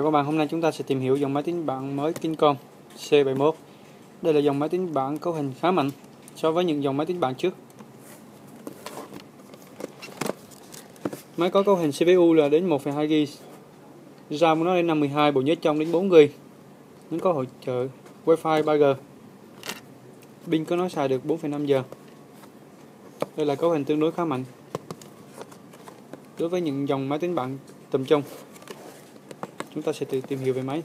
các bạn, hôm nay chúng ta sẽ tìm hiểu dòng máy tính bảng mới Kincom C71. Đây là dòng máy tính bảng cấu hình khá mạnh so với những dòng máy tính bảng trước. Máy có cấu hình CPU là đến 1,2 GB, RAM của nó đến 512, bộ nhớ trong đến 4 GB. Nó có hỗ trợ Wi-Fi 3G. Pin của nó xài được 4,5 giờ. Đây là cấu hình tương đối khá mạnh đối với những dòng máy tính bảng tầm trung. Chúng ta sẽ tự tìm hiểu về máy.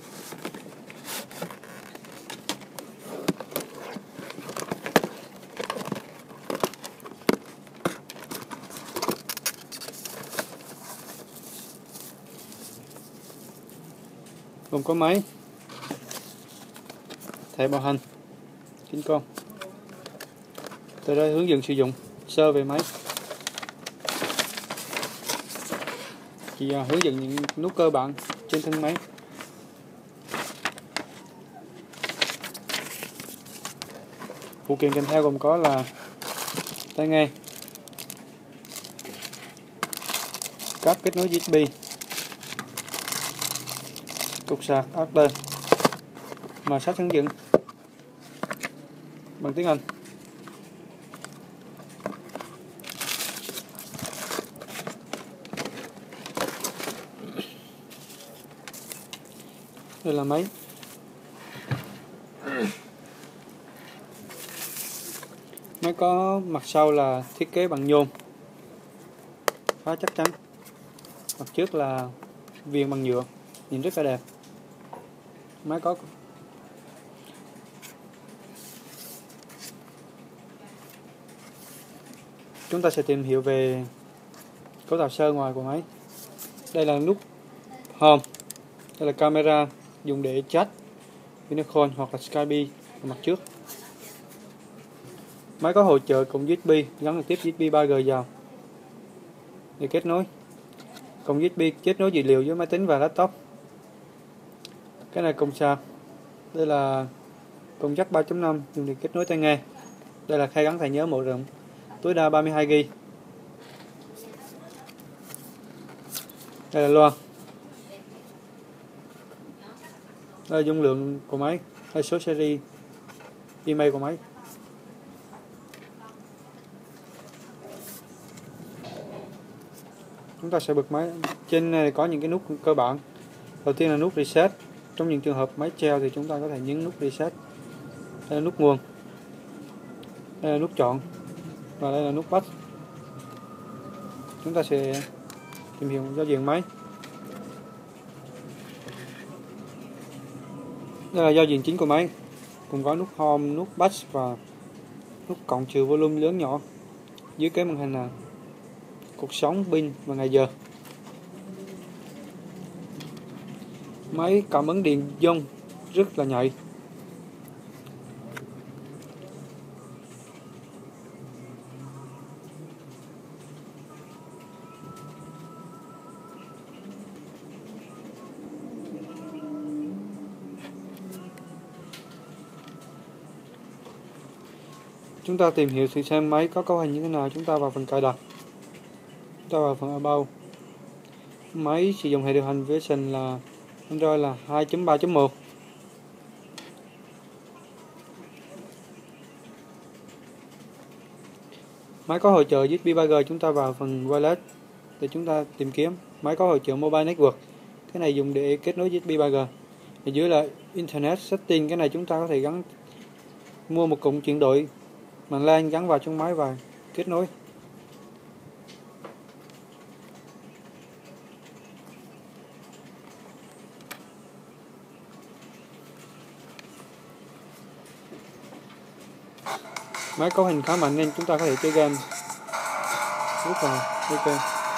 Gồm có máy, thẻ bảo hành Kincom, tờ rơi hướng dẫn sử dụng, sơ về máy, chỉ hướng dẫn những nút cơ bản trên thân máy. Phụ kiện kèm theo gồm có là tai nghe, cáp kết nối USB, cục sạc adapter, mà sách hướng dẫn bằng tiếng Anh. Đây là máy. Máy có mặt sau là thiết kế bằng nhôm khá chắc chắn, mặt trước là viền bằng nhựa, nhìn rất là đẹp. Máy có chúng ta sẽ tìm hiểu về cấu tạo sơ ngoài của máy. Đây là nút Home, đây là camera dùng để chat, video call hoặc là Skype ở mặt trước. Máy có hỗ trợ cổng USB gắn trực tiếp USB 3G vào để kết nối. Cổng USB kết nối dữ liệu với máy tính và laptop. Cái này cổng sạc. Đây là cổng jack 3.5 dùng để kết nối tai nghe. Đây là khe gắn thẻ nhớ mở rộng tối đa 32 GB. Đây là loa. Đây là dung lượng của máy, đây số series email của máy. Chúng ta sẽ bật máy. Trên này có những cái nút cơ bản. Đầu tiên là nút reset. Trong những trường hợp máy treo thì chúng ta có thể nhấn nút reset. Đây là nút nguồn, đây là nút chọn, và đây là nút bắt. Chúng ta sẽ tìm hiểu giao diện máy. Đây là giao diện chính của máy, cùng có nút Home, nút Bass và nút cộng trừ volume lớn nhỏ. Dưới cái màn hình là cột sống, pin và ngày giờ. Máy cảm ứng điện dung rất là nhạy. Chúng ta tìm hiểu thử xem máy có cấu hình như thế nào. Chúng ta vào phần cài đặt, chúng ta vào phần About. Máy sử dụng hệ điều hành version là Android là 2.3.1. Máy có hỗ trợ USB 3G. Chúng ta vào phần Wireless để chúng ta tìm kiếm. Máy có hỗ trợ Mobile Network. Cái này dùng để kết nối USB 3G. Ở dưới là Internet Setting. Cái này chúng ta có thể gắn mua một cụm chuyển đổi mạng LAN gắn vào trong máy và kết nối. Máy cấu hình khá mạnh nên chúng ta có thể chơi game rất là ok.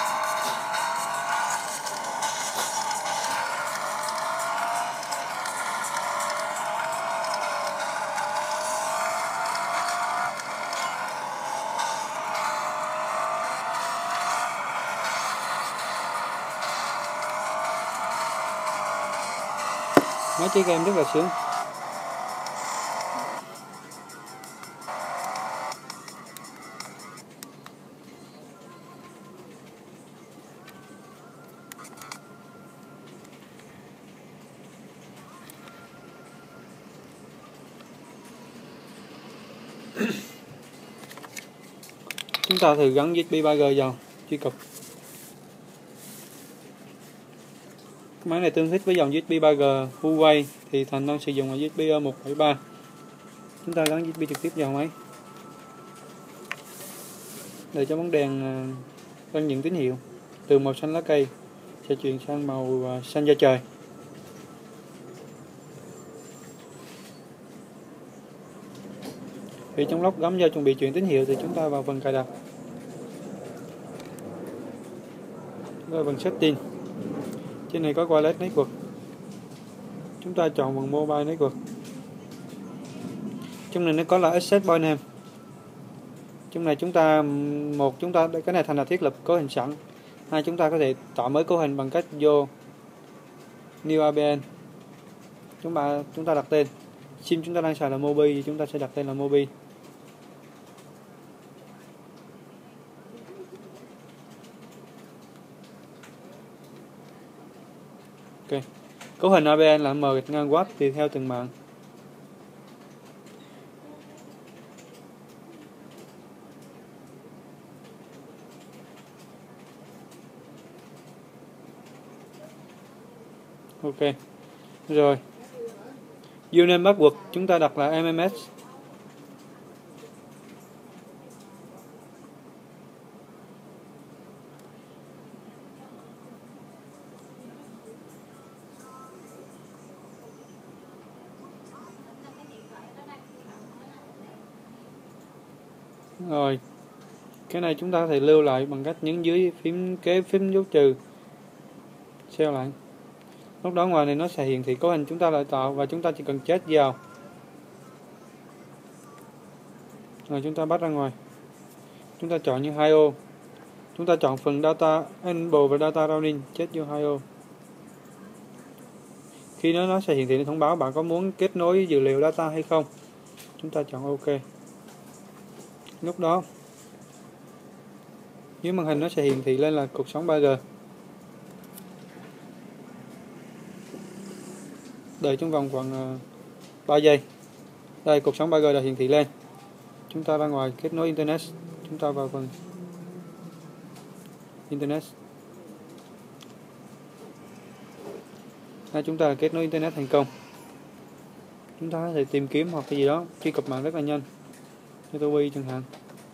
Máy chơi game rất là sướng. Chúng ta thử gắn USB 3G vào truy cập. Máy này tương thích với dòng USB 3G Huawei thì Thành đang sử dụng là USB 1.3. Chúng ta gắn USB trực tiếp vào máy để cho bóng đèn đang nhận tín hiệu từ màu xanh lá cây sẽ chuyển sang màu xanh da trời. Thì trong lúc gắm vào chuẩn bị chuyển tín hiệu thì chúng ta vào phần cài đặt, rồi phần setting. Trên này có wireless network, chúng ta chọn phần mobile network. Trong này nó có là access point name. Trong này chúng ta cái này Thành là thiết lập cấu hình sẵn. Hai, chúng ta có thể tạo mới cấu hình bằng cách vô new ABN. Chúng ta đặt tên. Sim chúng ta đang xài là Mobi thì chúng ta sẽ đặt tên là Mobi. Ok. Cấu hình ABN là M/W tùy theo từng mạng. Ok. Rồi. Uname password chúng ta đặt là MMS. Rồi, cái này chúng ta có thể lưu lại bằng cách nhấn dưới phím dấu trừ, save lại. Lúc đó ngoài này nó sẽ hiển thị cấu hình chúng ta lại tạo và chúng ta chỉ cần chết vào. Rồi chúng ta bắt ra ngoài. Chúng ta chọn như 2 ô. Chúng ta chọn phần data enable và data rounding, chết vô 2 ô. Khi nó sẽ hiển thị thông báo bạn có muốn kết nối dữ liệu data hay không. Chúng ta chọn OK. Lúc đó dưới màn hình nó sẽ hiển thị lên là cột sóng 3G. Đợi trong vòng khoảng 3 giây. Đây, cột sóng 3G đã hiển thị lên. Chúng ta ra ngoài kết nối internet. Chúng ta vào phần internet. Chúng ta kết nối internet thành công. Chúng ta có thể tìm kiếm hoặc cái gì đó, truy cập mạng rất là nhanh. YouTube chẳng hạn.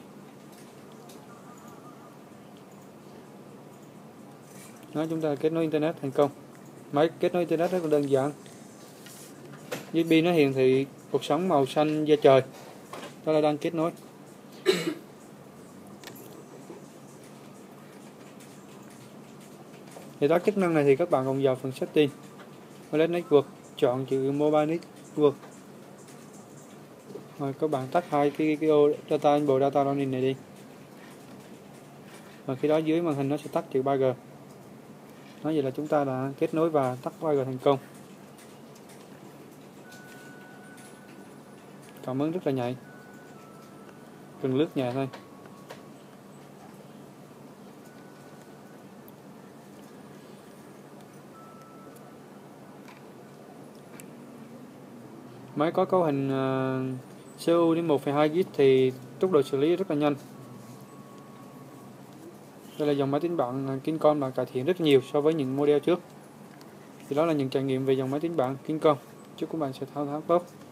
Đó, chúng ta kết nối internet thành công. Máy kết nối internet rất là đơn giản. USB nó hiển thị cột sóng màu xanh da trời, đó là đang kết nối. Để tắt chức năng này thì các bạn cùng vào phần setting, wireless network, chọn chữ mobile network. Rồi các bạn tắt hai cái ô data enable data rounding này đi. Và khi đó dưới màn hình nó sẽ tắt chữ 3G. Nói vậy là chúng ta đã kết nối và tắt 3G thành công. Cảm ứng rất là nhạy, cần lướt nhẹ thôi. Máy có cấu hình CPU đến 1,2 GB thì tốc độ xử lý rất là nhanh. Đây là dòng máy tính bảng Kincom đã cải thiện rất nhiều so với những model trước. Thì đó là những trải nghiệm về dòng máy tính bảng Kincom. Chúc các bạn sẽ thao tác tốt.